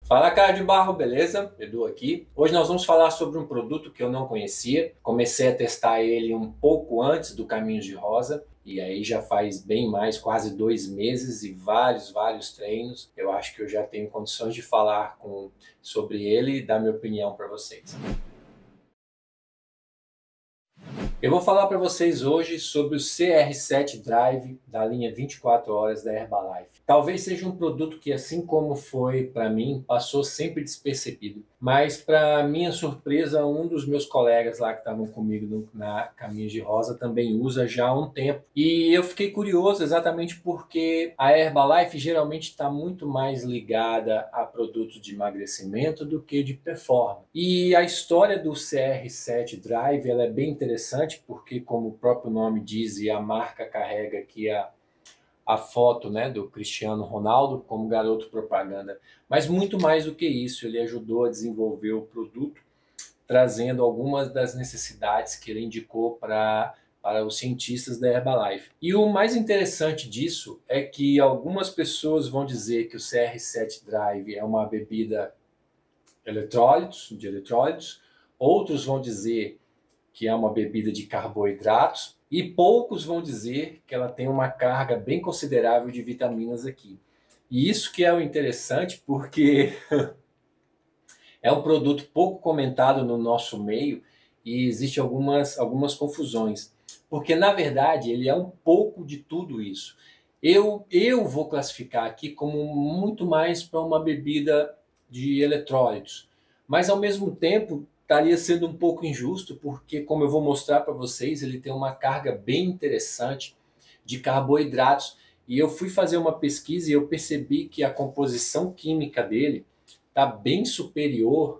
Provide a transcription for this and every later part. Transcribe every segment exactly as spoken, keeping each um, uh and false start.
Fala, cara de barro, beleza? Edu aqui. Hoje nós vamos falar sobre um produto que eu não conhecia. Comecei a testar ele um pouco antes do Caminhos de Rosa. E aí já faz bem mais, quase dois meses e vários, vários treinos. Eu acho que eu já tenho condições de falar com, sobre ele e dar minha opinião para vocês. Eu vou falar para vocês hoje sobre o C R sete Drive da linha vinte e quatro horas da Herbalife. Talvez seja um produto que, assim como foi para mim, passou sempre despercebido. Mas, para minha surpresa, um dos meus colegas lá que estavam comigo no, na Caminhos de Rosa também usa já há um tempo. E eu fiquei curioso exatamente porque a Herbalife geralmente está muito mais ligada a produtos de emagrecimento do que de performance. E a história do C R sete Drive ela é bem interessante porque, como o próprio nome diz e a marca carrega aqui a a foto, né, do Cristiano Ronaldo como garoto propaganda. Mas muito mais do que isso, ele ajudou a desenvolver o produto, trazendo algumas das necessidades que ele indicou para para os cientistas da Herbalife. E o mais interessante disso é que algumas pessoas vão dizer que o C R sete Drive é uma bebida eletrólitos, de eletrólitos, outros vão dizer que é uma bebida de carboidratos, e poucos vão dizer que ela tem uma carga bem considerável de vitaminas aqui. E isso que é o interessante, porque é um produto pouco comentado no nosso meio e existe algumas, algumas confusões. Porque, na verdade, ele é um pouco de tudo isso. Eu, eu vou classificar aqui como muito mais para uma bebida de eletrólitos. Mas, ao mesmo tempo, estaria sendo um pouco injusto, porque, como eu vou mostrar para vocês, ele tem uma carga bem interessante de carboidratos. E eu fui fazer uma pesquisa e eu percebi que a composição química dele está bem superior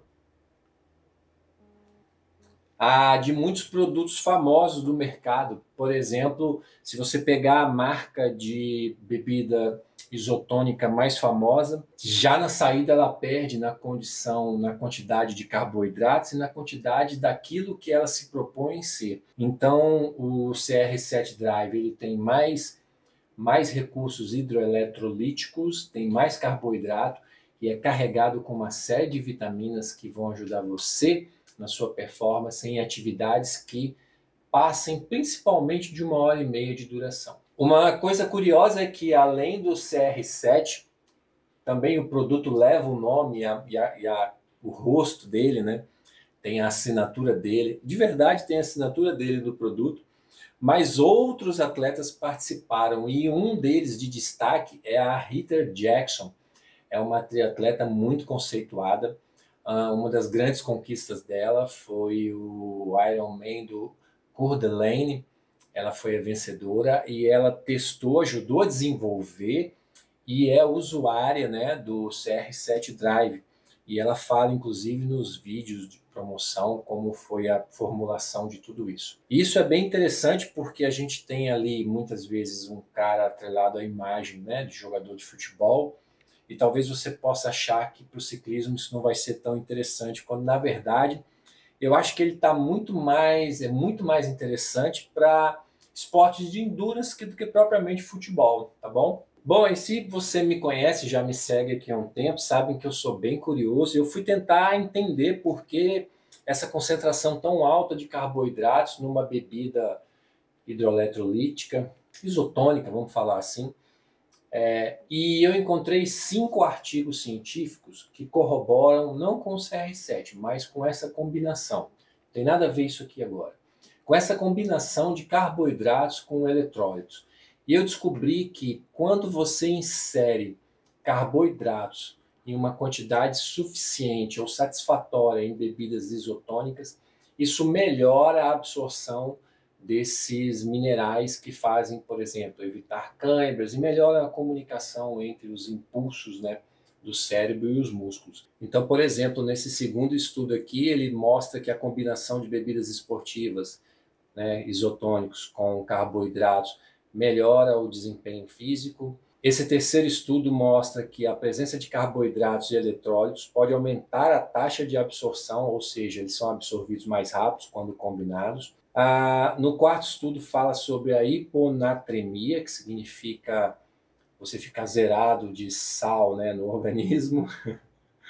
a de muitos produtos famosos do mercado. Por exemplo, se você pegar a marca de bebida isotônica mais famosa, já na saída ela perde na condição, na quantidade de carboidratos e na quantidade daquilo que ela se propõe em ser. Então, o C R sete Drive ele tem mais, mais recursos hidroeletrolíticos, tem mais carboidrato e é carregado com uma série de vitaminas que vão ajudar você na sua performance em atividades que passem principalmente de uma hora e meia de duração. Uma coisa curiosa é que, além do C R sete, também o produto leva o nome e, a, e, a, e a, o rosto dele, né? Tem a assinatura dele. De verdade, tem a assinatura dele do produto. Mas outros atletas participaram e um deles de destaque é a Heather Jackson. É uma triatleta muito conceituada. Uma das grandes conquistas dela foi o Ironman do Coeur d'Alene. Ela foi a vencedora e ela testou, ajudou a desenvolver e é usuária, né, do C R sete Drive. E ela fala, inclusive, nos vídeos de promoção, como foi a formulação de tudo isso. Isso é bem interessante porque a gente tem ali, muitas vezes, um cara atrelado à imagem, né, de jogador de futebol, e talvez você possa achar que para o ciclismo isso não vai ser tão interessante, quando, na verdade, eu acho que ele está muito mais, é muito mais interessante para esportes de endurance do que propriamente futebol, tá bom? Bom, e se você me conhece, já me segue aqui há um tempo, sabem que eu sou bem curioso. Eu fui tentar entender por que essa concentração tão alta de carboidratos numa bebida hidroeletrolítica, isotônica, vamos falar assim. É, e eu encontrei cinco artigos científicos que corroboram, não com o C R sete, mas com essa combinação. Não tem nada a ver isso aqui agora. Com essa combinação de carboidratos com eletrólitos. E eu descobri que quando você insere carboidratos em uma quantidade suficiente ou satisfatória em bebidas isotônicas, isso melhora a absorção desses minerais que fazem, por exemplo, evitar câimbras e melhora a comunicação entre os impulsos, né, do cérebro e os músculos. Então, por exemplo, nesse segundo estudo aqui, ele mostra que a combinação de bebidas esportivas, né, isotônicos com carboidratos melhora o desempenho físico. Esse terceiro estudo mostra que a presença de carboidratos e eletrólitos pode aumentar a taxa de absorção, ou seja, eles são absorvidos mais rápidos quando combinados. Ah, no quarto estudo fala sobre a hiponatremia, que significa você ficar zerado de sal, né, no organismo.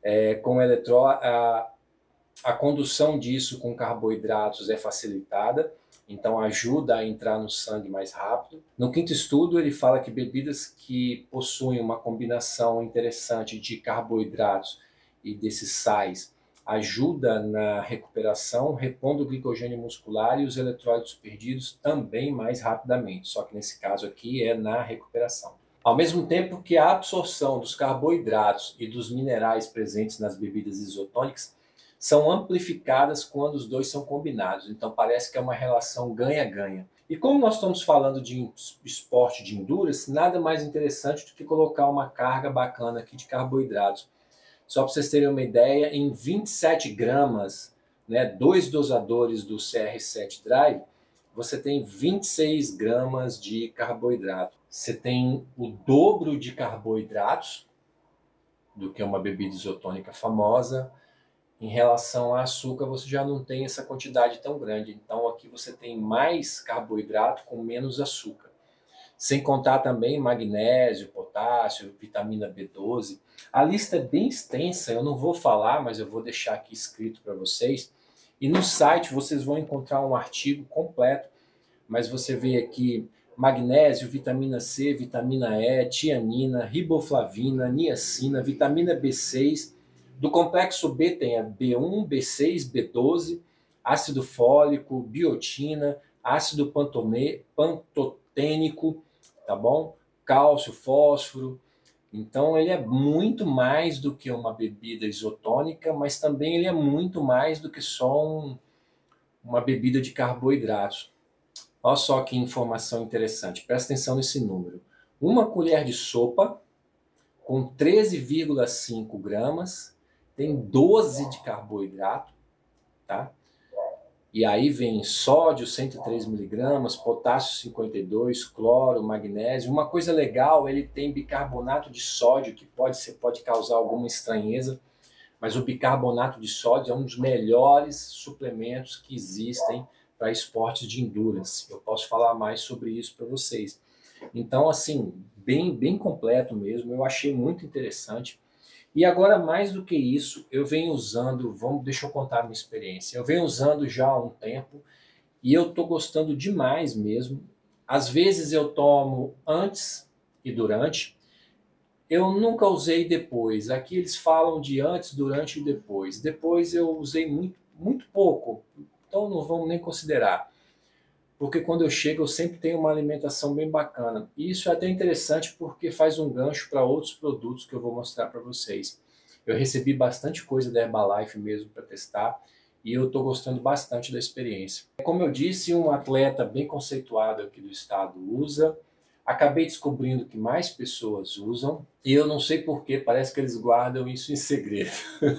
É, com eletró a, a condução disso com carboidratos é facilitada, então ajuda a entrar no sangue mais rápido. No quinto estudo, ele fala que bebidas que possuem uma combinação interessante de carboidratos e desses sais ajuda na recuperação, repondo o glicogênio muscular e os eletrólitos perdidos também mais rapidamente, só que nesse caso aqui é na recuperação. Ao mesmo tempo que a absorção dos carboidratos e dos minerais presentes nas bebidas isotônicas são amplificadas quando os dois são combinados. Então parece que é uma relação ganha-ganha. E como nós estamos falando de esporte de endurance, nada mais interessante do que colocar uma carga bacana aqui de carboidratos. Só para vocês terem uma ideia, em vinte e sete gramas, né, dois dosadores do C R sete Drive, você tem vinte e seis gramas de carboidrato. Você tem o dobro de carboidratos do que uma bebida isotônica famosa. Em relação a açúcar, você já não tem essa quantidade tão grande. Então aqui você tem mais carboidrato com menos açúcar. Sem contar também magnésio, potássio, vitamina B doze. A lista é bem extensa, eu não vou falar, mas eu vou deixar aqui escrito para vocês. E no site vocês vão encontrar um artigo completo, mas você vê aqui magnésio, vitamina C, vitamina E, tiamina, riboflavina, niacina, vitamina B seis. Do complexo B tem a B um, B seis, B doze, ácido fólico, biotina, ácido pantone, pantotênico, tá bom? Cálcio, fósforo. Então ele é muito mais do que uma bebida isotônica, mas também ele é muito mais do que só um, uma bebida de carboidratos. Olha só que informação interessante, presta atenção nesse número. Uma colher de sopa com treze vírgula cinco gramas tem doze de carboidrato, tá? E aí vem sódio, cento e três miligramas, potássio cinquenta e dois, cloro, magnésio. Uma coisa legal, ele tem bicarbonato de sódio, que pode, ser, pode causar alguma estranheza, mas o bicarbonato de sódio é um dos melhores suplementos que existem para esportes de endurance. Eu posso falar mais sobre isso para vocês. Então, assim, bem, bem completo mesmo, eu achei muito interessante. E agora, mais do que isso, eu venho usando, vamos, deixa eu contar a minha experiência, eu venho usando já há um tempo e eu estou gostando demais mesmo. Às vezes eu tomo antes e durante, eu nunca usei depois. Aqui eles falam de antes, durante e depois. Depois eu usei muito, muito pouco, então não vamos nem considerar. Porque quando eu chego eu sempre tenho uma alimentação bem bacana. E isso é até interessante porque faz um gancho para outros produtos que eu vou mostrar para vocês. Eu recebi bastante coisa da Herbalife mesmo para testar e eu estou gostando bastante da experiência. Como eu disse, um atleta bem conceituado aqui do estado usa. Acabei descobrindo que mais pessoas usam e eu não sei porquê, parece que eles guardam isso em segredo.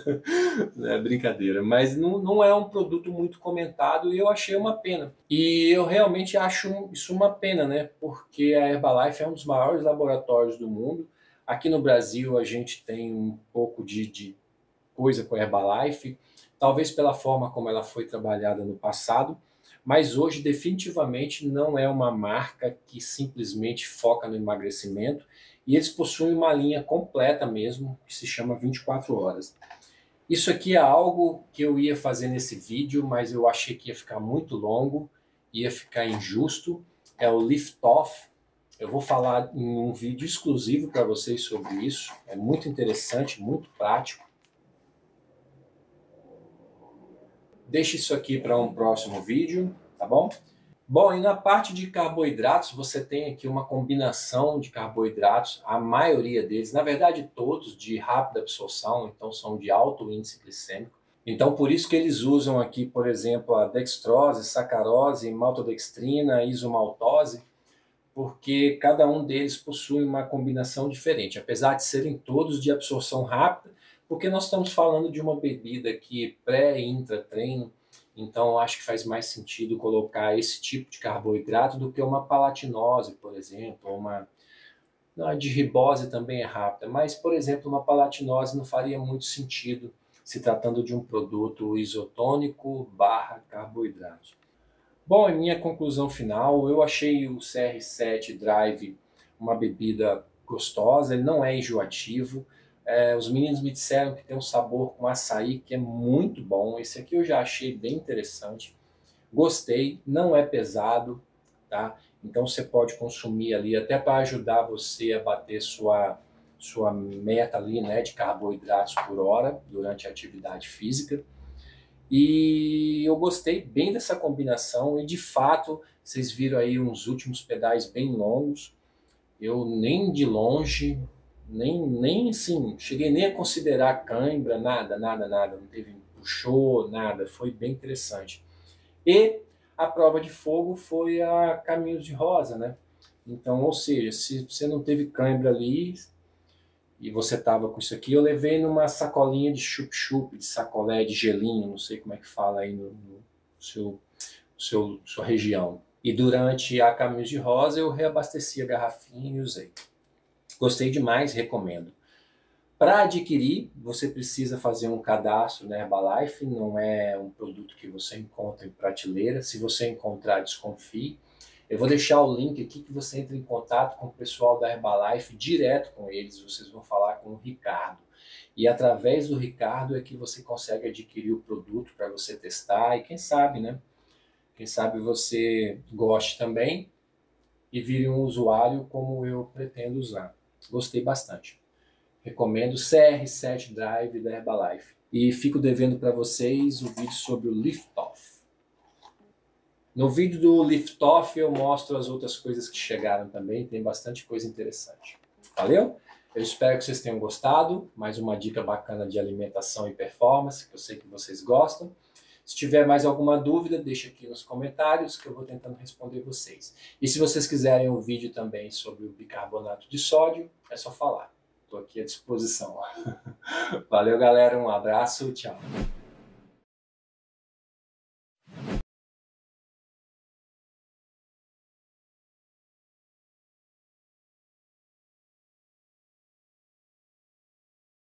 É brincadeira, mas não, não é um produto muito comentado e eu achei uma pena. E eu realmente acho isso uma pena, né? Porque a Herbalife é um dos maiores laboratórios do mundo. Aqui no Brasil a gente tem um pouco de, de coisa com a Herbalife, talvez pela forma como ela foi trabalhada no passado. Mas hoje definitivamente não é uma marca que simplesmente foca no emagrecimento e eles possuem uma linha completa mesmo, que se chama vinte e quatro horas. Isso aqui é algo que eu ia fazer nesse vídeo, mas eu achei que ia ficar muito longo, ia ficar injusto. É o Lift Off. Eu vou falar em um vídeo exclusivo para vocês sobre isso. É muito interessante, muito prático. Deixe isso aqui para um próximo vídeo, tá bom? Bom, e na parte de carboidratos, você tem aqui uma combinação de carboidratos, a maioria deles, na verdade todos, de rápida absorção, então são de alto índice glicêmico. Então por isso que eles usam aqui, por exemplo, a dextrose, sacarose, maltodextrina, isomaltose, porque cada um deles possui uma combinação diferente, apesar de serem todos de absorção rápida, porque nós estamos falando de uma bebida que pré e intra-treino, então acho que faz mais sentido colocar esse tipo de carboidrato do que uma palatinose, por exemplo, ou uma... Não, a de ribose também é rápida, mas, por exemplo, uma palatinose não faria muito sentido se tratando de um produto isotônico barra carboidrato. Bom, a minha conclusão final, eu achei o C R sete Drive uma bebida gostosa, ele não é enjoativo. É, os meninos me disseram que tem um sabor com açaí que é muito bom. Esse aqui eu já achei bem interessante. Gostei, não é pesado, tá? Então você pode consumir ali até para ajudar você a bater sua, sua meta ali, né, de carboidratos por hora durante a atividade física. E eu gostei bem dessa combinação e de fato vocês viram aí uns últimos pedais bem longos. Eu nem de longe, nem, nem assim, cheguei nem a considerar cãibra, nada, nada, nada, não teve puxou, nada, foi bem interessante. E a prova de fogo foi a Caminhos de Rosa, né? Então, ou seja, se você não teve cãibra ali e você estava com isso aqui, eu levei numa sacolinha de chup-chup, de sacolé, de gelinho, não sei como é que fala aí no, no seu, seu, sua região. E durante a Caminhos de Rosa eu reabasteci a garrafinha e usei. Gostei demais, recomendo. Para adquirir, você precisa fazer um cadastro na Herbalife, não é um produto que você encontra em prateleira. Se você encontrar, desconfie. Eu vou deixar o link aqui que você entra em contato com o pessoal da Herbalife, direto com eles, vocês vão falar com o Ricardo. E através do Ricardo é que você consegue adquirir o produto para você testar e quem sabe, né? Quem sabe você goste também e vire um usuário como eu pretendo usar. Gostei bastante. Recomendo C R sete Drive da Herbalife. E fico devendo para vocês o vídeo sobre o Lift Off. No vídeo do Lift Off eu mostro as outras coisas que chegaram também, tem bastante coisa interessante. Valeu? Eu espero que vocês tenham gostado. Mais uma dica bacana de alimentação e performance, que eu sei que vocês gostam. Se tiver mais alguma dúvida, deixa aqui nos comentários que eu vou tentando responder vocês. E se vocês quiserem um vídeo também sobre o bicarbonato de sódio, é só falar. Estou aqui à disposição. Valeu, galera. Um abraço. Tchau.